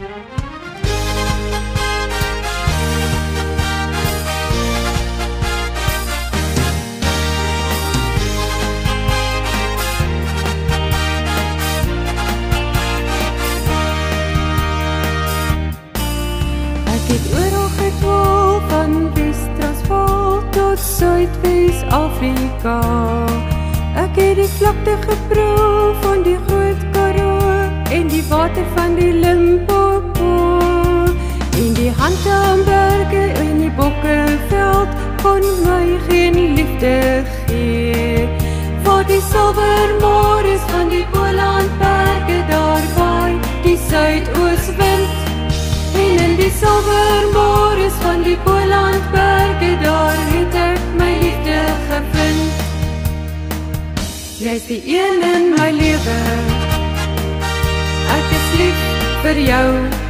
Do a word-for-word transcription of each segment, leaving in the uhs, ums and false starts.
Suidwes-Afrika. Ek het die vlakte geproef van die Groot Karoo en die water van die Limpopo en die Handamberge en die Bokkeveld kon my geen liefde gee. Vir die silwermores van die Bolandberge daar waai die suidooswind en in die silwermores van die Bolandberge daar het ek my liefde gevind. Jy is die een in my lewe, ek is lief vir jou.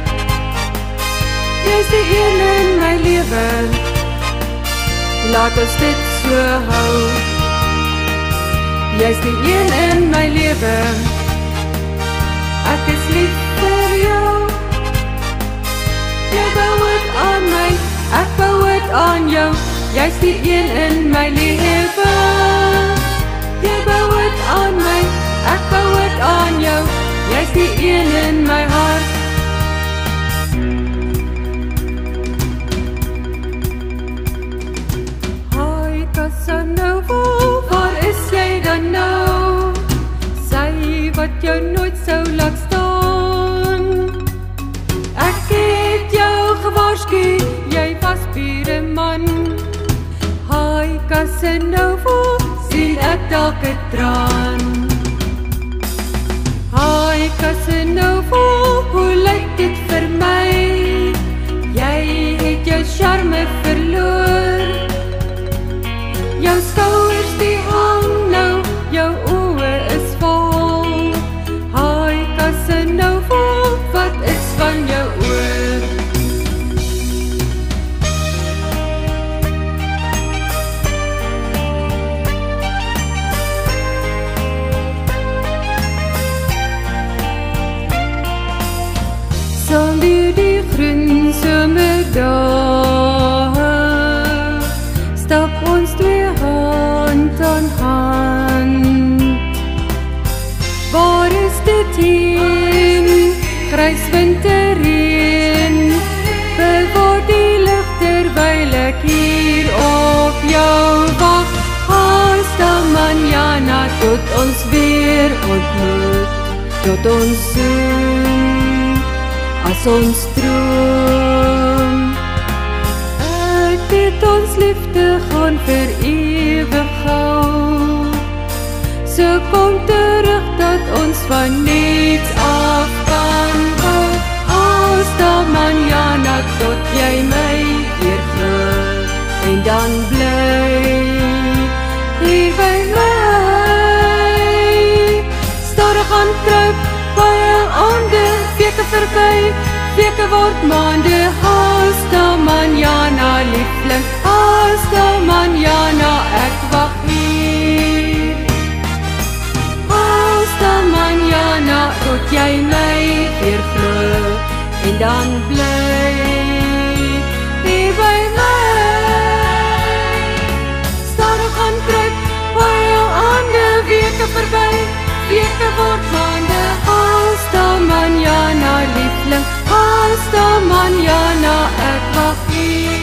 Jy is die een in my lewe, laat ons dit so hou. Jy is die een in my lewe, ek is lief vir jou. Jy bou het aan my, ek bou het aan jou. Jy is die een in my lewe. Jy bou het aan my, ek bou het aan jou. Jy is die een in my hart. Hi Casanova, waar is jy dan nou? Sy wat jou nooit sou laat staan. Ek het jou gewaarsku, jy was bureman. Hi Casanova, sien ek dalk 'n traan. Hi Casanova, hoe lyk dit vir my? Jy het jou charme verloor. Jou skouers die hang nou, jou oë is vol. Hi Casanova, wat is van jou oor? Sonder die groen somerdae stap ons twee hand aan hand. Waar is dit heen? Grys winterreën bewaar die lig terwyl ek hier op jou wag. Hasta mañana tot ons weer ontmoet, tot ons soen as ons droom. Ek weet ons liefde gaan vir ewig gou. So kom terug dat ons van niets af kan hou. Hasta mañana tot jy my weer groet en dan bly hier by my. Stadig aan kruip baie aande, weke verby, weke word maande. Hasta mañana liefling, hasta mañana ek wag hier. Hasta mañana tot jy my weer groet en dan bly hier by my. Stadig aan kruip baie aande, weke verby, weke word maande. Hasta mañana liefling, hasta mañana ek wag hier.